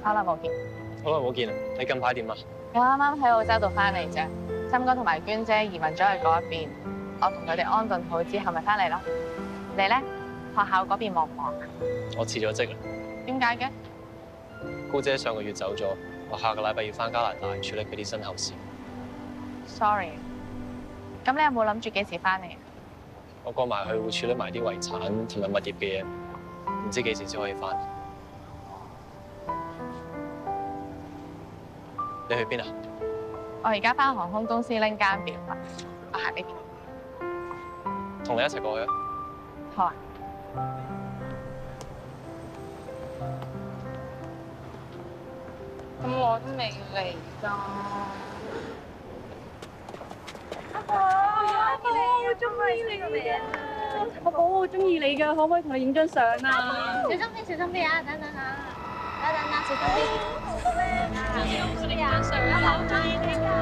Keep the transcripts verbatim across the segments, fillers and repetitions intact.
好耐冇見。 好耐冇見啊！你近排點啊？ 我啱啱喺澳洲度翻嚟啫。琛哥同埋娟姐移民咗去嗰一邊，我同佢哋安頓好之後咪翻嚟咯。你咧？學校嗰邊忙唔忙啊？ 我辭咗職啦。 點解嘅？ 姑姐上個月走咗，我下個禮拜要翻加拿大處理佢啲身後事。 Sorry。咁你有冇諗住幾時翻嚟啊？ 我過埋去會處理埋啲遺產同埋物業嘅嘢，唔知幾時先可以翻。你去邊啊？ 我而家翻航空公司拎間表啊，我行呢邊。 同你一齊過去啊！ 好啊。咁我都未嚟㗎。阿寶，阿寶，我中意你㗎！ 阿寶，我中意你㗎，可唔可以同你影張相啊？ 小心啲，小心啲啊！等等啊，等等啊，小心啲。小心啲啊！相啊，我中意你㗎。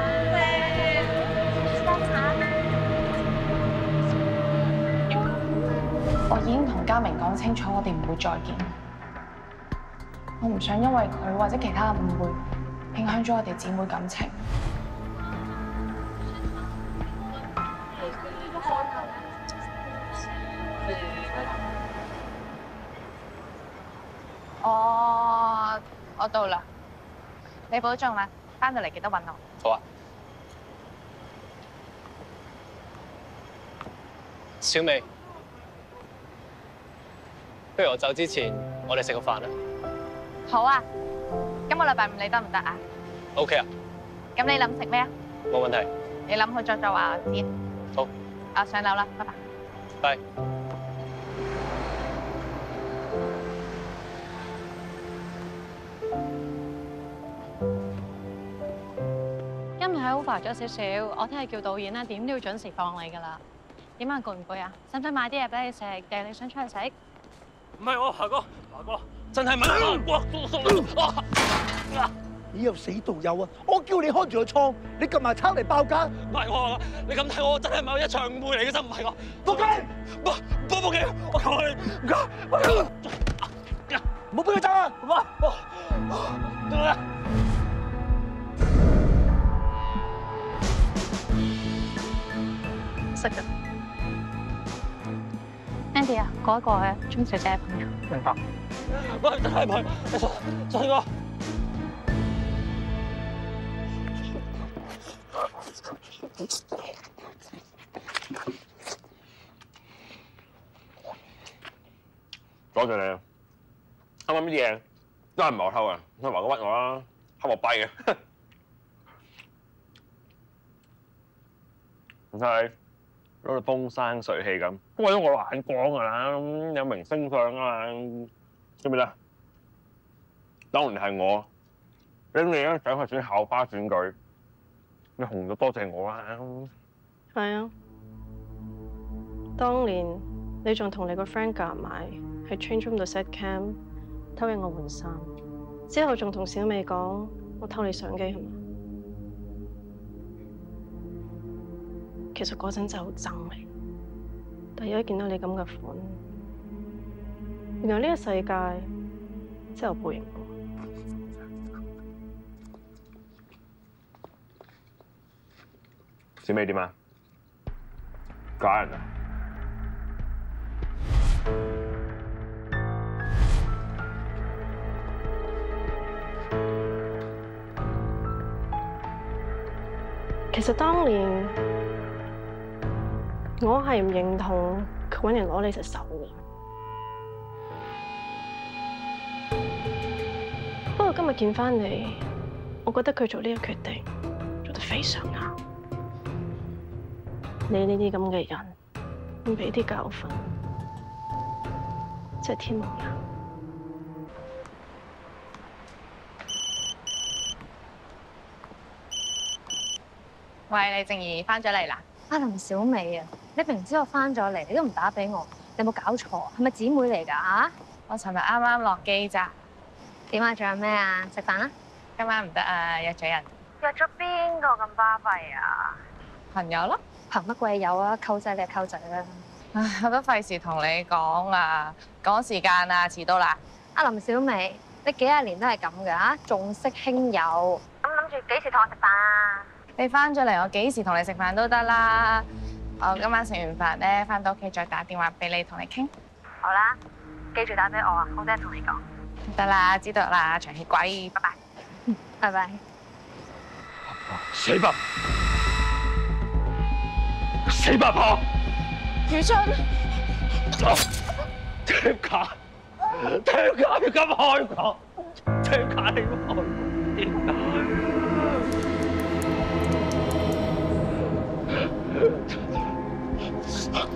我已經同嘉明講清楚，我哋唔會再見。我唔想因為佢或者其他誤會，影響咗我哋姊妹感情。我我到啦，你保重啦，翻到嚟記得搵我。 好啊。小美，不如我走之前，我哋食個飯啦。 好啊，今個禮拜五你得唔得啊 ？OK 啊。 咁你諗食咩啊？ 冇問題。 你諗好咗再話我知。 好。 我上樓啦，拜拜。 拜。 今日係 over 咗少少，我聽日叫導演啦，點都要準時放你㗎啦。點啊，攰唔攰啊？使唔使買啲嘢俾你食，定係你想出去食？ 唔係我，華哥，華哥，真係唔係我。 你有死道友啊！我叫你開住個倉，你撳埋抄嚟爆家。 唔係我，你咁睇我真係某一場誤會嚟嘅啫，唔係我。 報警！ 報報報警！我求你，唔該。 唔好俾佢走啊！ 哇！點啊？ 識㗎。Andy 啊，過一過去，鐘小姐嘅朋友。 明白。 喂，真係唔係，細哥。 多謝你啊！啱啱啲嘢都係唔係我偷嘅，佢華哥屈我啦，恰我跛嘅。唔使攞到風生水起咁，為咗我眼光㗎啦，有明星相啊嘛，知唔知啊？當年係我拎你張相去選校花選舉，你紅咗多謝我啦。 係啊，當年你仲同你個 friend 夾埋喺 change room 度 set cam 偷影我換衫，之後仲同小美講我偷你相機係嘛？其實嗰陣真係好憎你，但係而家見到你咁嘅款，原來呢個世界真係有背影。 小美點啊？假人啊？ 其實當年我係唔認同佢揾人攞你隻手嘅，不過今日見翻你，我覺得佢做呢個決定做得非常啱。你呢啲咁嘅人，唔俾啲教訓，真係天無眼。 喂，李靜怡翻咗嚟啦。 阿林小美啊，你明知我翻咗嚟，你都唔打俾我，你有冇搞錯？係咪姊妹嚟㗎嚇？ 我尋日啱啱落機咋。 點啊？仲有咩啊？食飯啦！ 今晚唔得啊，約咗人。 約咗邊個咁巴閉啊？ 朋友咯。 憑乜鬼有啊？溝仔你係溝仔啦。 唉，我都費事同你講啊，趕時間啊，遲到啦。 阿林小美， 你幾廿年都係咁㗎嚇，重色輕友。咁諗住幾時同我食飯啊？ 你翻咗嚟，我幾時同你食飯都得啦。我今晚食完飯咧，翻到屋企再打電話俾你，同你傾。 好啦，記住打俾我啊，好多嘢同你講。 得啦，知道啦，長氣鬼，拜拜。 拜拜。 死八，死八婆！ 宇春， 點解？點解要咁開我？點解你要開我？點解？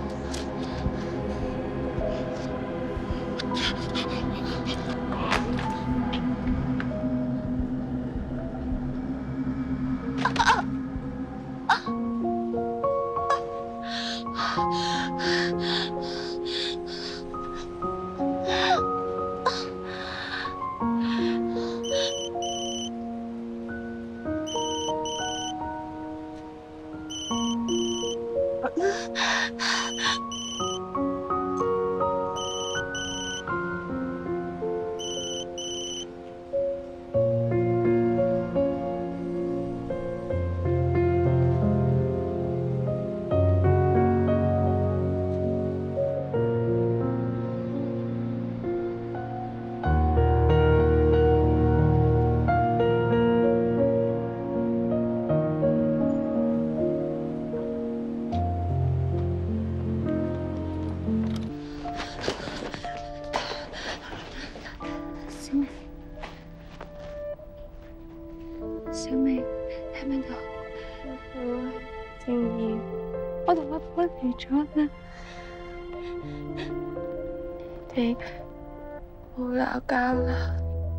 小美，喺邊度？ 正義，我同阿婆嚟咗啦。你哋冇鬧交啦？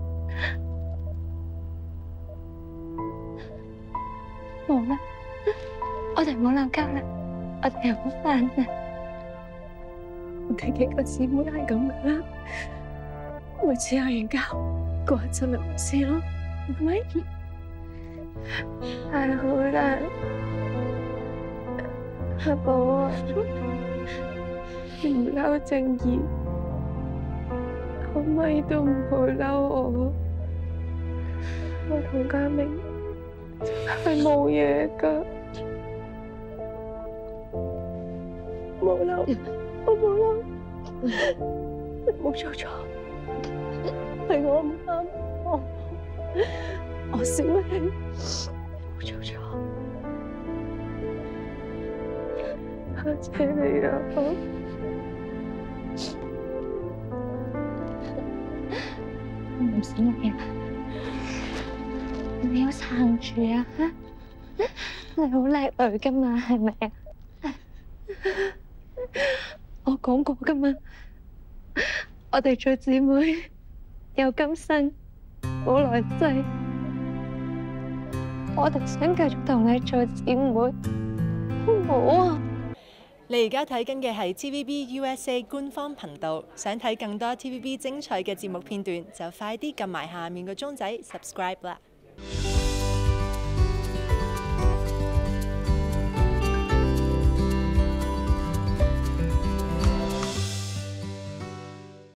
冇啦，我哋冇鬧交啦，我哋又好翻啦。我哋幾個姊妹係咁噶啦，每次嗌完交，嗰一陣咪冇事咯，係咪？太好啦，阿寶啊，你唔嬲正義，可唔可以都唔好嬲我？我同家明係冇嘢㗎，冇嬲，我冇嬲，你冇做錯，係我唔啱，我我小美。冇做錯，多謝你啊！ 唔使嘅，你要撐住啊！你好叻女噶嘛，係咪啊？我講過噶嘛，我哋做姊妹有今生冇來世。我哋想繼續同你做姊妹，好唔好啊？ 你而家睇緊嘅係 T V B U S A 官方頻道，想睇更多 T V B 精彩嘅節目片段，就快啲撳埋下面個鐘仔 subscribe 啦！